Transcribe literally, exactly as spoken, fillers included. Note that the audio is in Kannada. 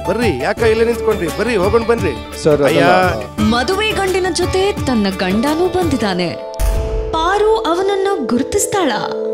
ಬರ್ರಿ ಯಾಕ ಇಲ್ಲೇ ನಿಂತ್ಕೊಂಡ್ರಿ ಬರ್ರಿ ಹೋಗೋಣ ಬನ್ರಿ ಸರ್ ಅಯ್ಯ ಮದುವೆ ಗಂಡಿನ ಜೊತೆ ತನ್ನ ಗಂಡನೂ ಬಂದಿದ್ದಾನೆ. ಪಾರು ಅವನನ್ನ ಗುರುತಿಸ್ತಾಳ.